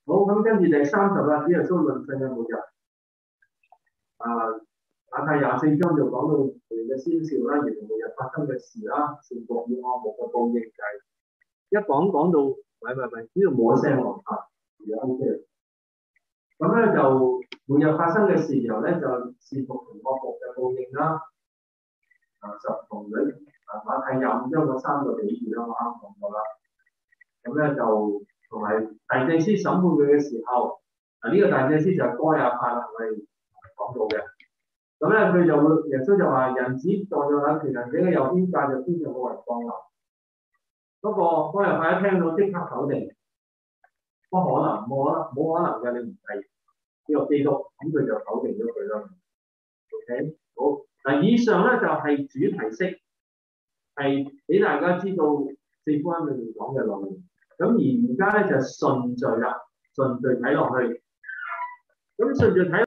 好，咁跟住第30啦，主耶穌論信嘅末日。馬太24章就講到佢哋嘅先兆啦，原來末日發生嘅事啦，善惡與惡惡嘅報應計。一講到，喂，呢度冇聲喎嚇，而家 OK。咁咧就末日發生嘅事然後咧，就善惡同惡惡嘅報應啦。就同佢馬太25章嗰3個比喻啦，我啱講過啦。咁咧就同埋大祭司審判佢嘅時候，呢個大祭司就係該亞法啦，我哋講到嘅。咁咧佢就會耶穌就話：人子坐在那權能者嘅右邊，駕着天上嘅雲降臨。不過該亞法一聽到即刻否定，不可能，冇可能嘅，你唔係呢個基督，咁佢就否定咗佢啦。OK， 好。嗱，以上咧就係主題式，係俾大家知道四福音裏面講嘅內容。咁而家咧就順序啦，順序睇落去。咁順序睇